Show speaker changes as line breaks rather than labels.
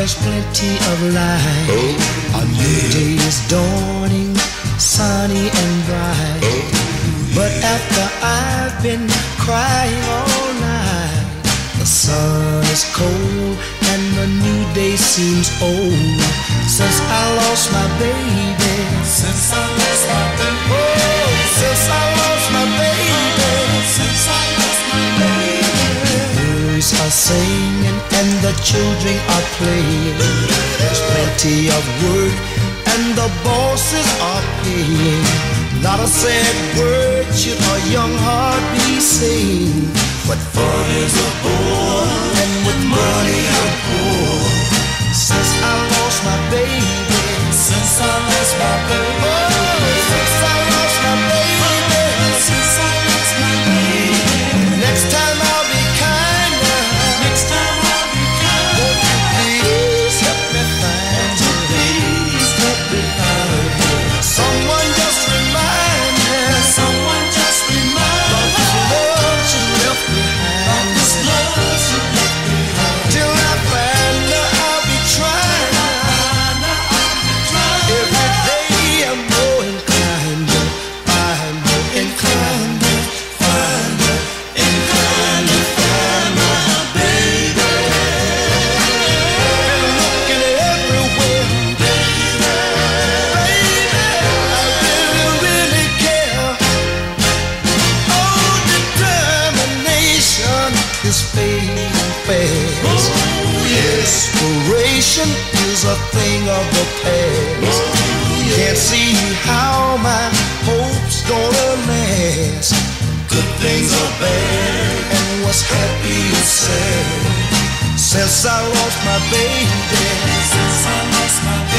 there's plenty of light. A new day is dawning, sunny and bright. But after I've been crying all night, the sun is cold and the new day seems old. Since I lost my baby, since I lost my baby, oh, since I lost my baby, since I lost my baby. The birds are singing and the children are playing. There's plenty of work and the bosses are paying. Not a sad word should a young heart be saying. But fun is a bore, and with money I'm poor. Since I lost my baby, since I lost my baby, oh, since I lost my baby, since I lost my baby. Next time I'll be kinder, next time I'll be kinder. Won't you please help me find you? Please help me find you. Someone just remind me, someone just remind me. About this love you left behind, about this love you left behind. Till I find her, I'll be trying. Every day I'm more inclined to find her, inclined to find her, inclined to find my baby. Been looking everywhere, baby, I really, really care. Oh, determination is fading fast. Desperation is a thing of the past. Can't see how my hope's gonna last. Good things are bad, and what's happy is sad. Since I lost my baby, since I lost my baby.